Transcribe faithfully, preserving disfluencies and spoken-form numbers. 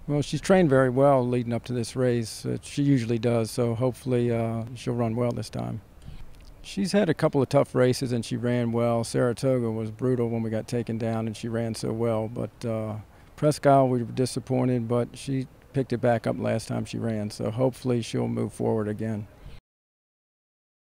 Well, she's trained very well leading up to this race. Uh, she usually does, so hopefully uh, she'll run well this time. She's had a couple of tough races and she ran well. Saratoga was brutal when we got taken down and she ran so well. But uh, Presque Isle, we were disappointed, but she picked it back up last time she ran. So hopefully she'll move forward again.